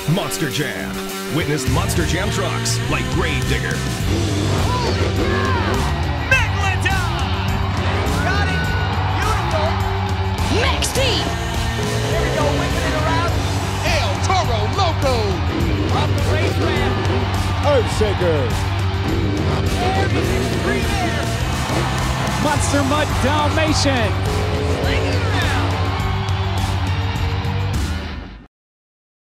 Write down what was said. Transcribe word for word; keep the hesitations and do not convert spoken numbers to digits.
Monster Jam. Witness Monster Jam trucks like Gravedigger. Megalodon! Got it! Beautiful! Max-D! There we go, whipping it around. El Toro Loco! Off the race ramp. Earthshaker! There is extreme air. Monster Mutt Dalmatian! Sling it